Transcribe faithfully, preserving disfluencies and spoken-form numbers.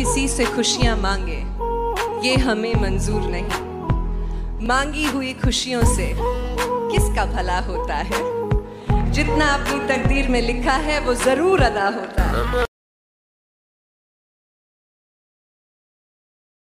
किसी से खुशियां मांगे ये हमें मंजूर नहीं। मांगी हुई खुशियों से किसका भला होता है। जितना अपनी तकदीर में लिखा है वो जरूर अदा होता है।